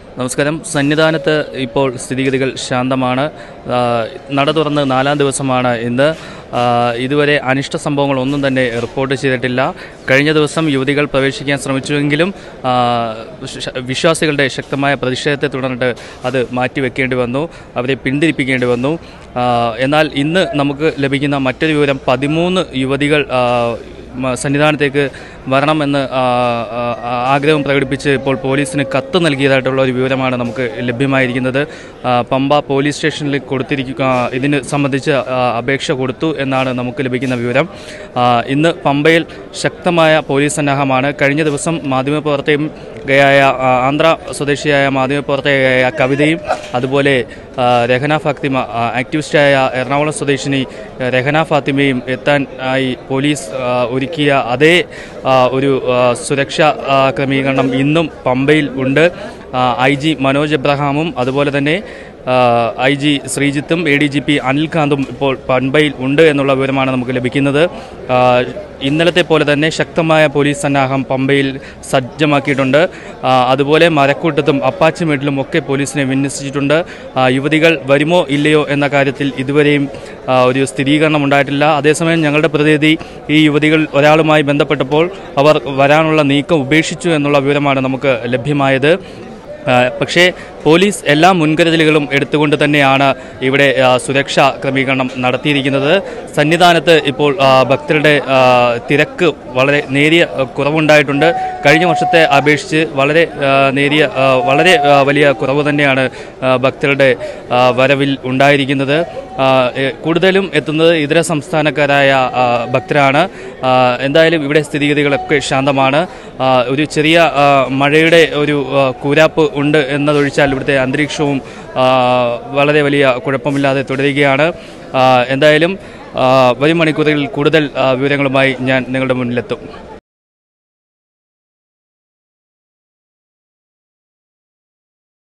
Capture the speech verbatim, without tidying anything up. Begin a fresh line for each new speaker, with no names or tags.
നമസ്കാരം. സന്നിധാനത്ത് ഇപ്പോൾ സ്ഥിതിഗതികൾ ശാന്തമാണ്. നട തുറന്ന് നാലാം ദിവസമാണ് ഇന്ന്. ഇതുവരെ അനിഷ്ട സംഭവങ്ങളൊന്നും തന്നെ റിപ്പോർട്ട് ചെയ്തിട്ടില്ല. കഴിഞ്ഞ ദിവസം യുവതികൾ പ്രവേശിക്കാൻ ശ്രമിച്ചുവെങ്കിലും വിശ്വാസികളുടെ ശക്തമായ പ്രതിഷേധത്തെ തുടർന്നിട്ട് അത് മാറ്റിവെക്കേണ്ടി വന്നു, അവരെ പിന്തിരിപ്പിക്കേണ്ടി വന്നു. എന്നാൽ ഇന്ന് നമുക്ക് ലഭിക്കുന്ന മറ്റൊരു വിവരം, പതിമൂന്ന് യുവതികൾ സന്നിധാനത്തേക്ക് വരണമെന്ന് ആഗ്രഹം പ്രകടിപ്പിച്ച് ഇപ്പോൾ പോലീസിന് കത്ത് നൽകിയതായിട്ടുള്ള ഒരു വിവരമാണ് നമുക്ക് ലഭ്യമായിരിക്കുന്നത്. പമ്പ പോലീസ് സ്റ്റേഷനിൽ കൊടുത്തിരിക്കുക ഇതിന് സംബന്ധിച്ച് അപേക്ഷ കൊടുത്തു എന്നാണ് നമുക്ക് ലഭിക്കുന്ന വിവരം. ഇന്ന് പമ്പയിൽ ശക്തമായ പോലീസ് സന്നാഹമാണ്. കഴിഞ്ഞ ദിവസം മാധ്യമപ്രവർത്തകയായ ആന്ധ്ര സ്വദേശിയായ മാധ്യമപ്രവർത്തകയായ കവിതയും അതുപോലെ രഹന ഫാത്തിമ ആക്ടിവിസ്റ്റായ എറണാകുളം സ്വദേശിനി രഹന ഫാത്തിമയും എത്താൻ ആയി പോലീസ് ഒരുക്കിയ അതേ ഒരു സുരക്ഷാ ക്രമീകരണം ഇന്നും പമ്പയിൽ ഉണ്ട്. ഐ ജി മനോജ് എബ്രഹാമും അതുപോലെ തന്നെ ഐ ജി ശ്രീജിത്തും എ ഡി ജി പി അനിൽകാന്തും ഇപ്പോൾ പമ്പയിൽ ഉണ്ട് എന്നുള്ള വിവരമാണ് നമുക്ക് ലഭിക്കുന്നത്. ഇന്നലത്തെ പോലെ തന്നെ ശക്തമായ പോലീസ് സന്നാഹം പമ്പയിൽ സജ്ജമാക്കിയിട്ടുണ്ട്. അതുപോലെ മരക്കൂട്ടത്തും അപ്പാച്ചിമേട്ടിലും ഒക്കെ പോലീസിനെ വിന്യസിച്ചിട്ടുണ്ട്. യുവതികൾ വരുമോ ഇല്ലയോ എന്ന കാര്യത്തിൽ ഇതുവരെയും ഒരു സ്ഥിരീകരണം ഉണ്ടായിട്ടില്ല. അതേസമയം ഞങ്ങളുടെ പ്രതിനിധി ഈ യുവതികൾ ഒരാളുമായി ബന്ധപ്പെട്ടപ്പോൾ അവർ വരാനുള്ള നീക്കം ഉപേക്ഷിച്ചു എന്നുള്ള വിവരമാണ് നമുക്ക് ലഭ്യമായത്. പക്ഷേ പോലീസ് എല്ലാ മുൻകരുതലുകളും എടുത്തുകൊണ്ട് തന്നെയാണ് ഇവിടെ സുരക്ഷാ ക്രമീകരണം നടത്തിയിരിക്കുന്നത്. സന്നിധാനത്ത് ഇപ്പോൾ ഭക്തരുടെ തിരക്ക് വളരെ നേരിയ കുറവുണ്ടായിട്ടുണ്ട്. കഴിഞ്ഞ വർഷത്തെ അപേക്ഷിച്ച് വളരെ നേരിയ വളരെ വലിയ കുറവ് തന്നെയാണ് ഭക്തരുടെ വരവിൽ ഉണ്ടായിരിക്കുന്നത്. കൂടുതലും എത്തുന്നത് ഇതര സംസ്ഥാനക്കാരായ ഭക്തരാണ്. എന്തായാലും ഇവിടെ സ്ഥിതിഗതികളൊക്കെ ശാന്തമാണ്. ഒരു ചെറിയ മഴയുടെ ഒരു കൂരാപ്പ് ഉണ്ട് എന്നതൊഴിച്ചാൽ ഇവിടുത്തെ അന്തരീക്ഷവും വളരെ വലിയ കുഴപ്പമില്ലാതെ തുടരുകയാണ്. എന്തായാലും വരും മണിക്കൂറുകളിൽ കൂടുതൽ വിവരങ്ങളുമായി ഞാൻ നിങ്ങളുടെ മുന്നിലെത്തും.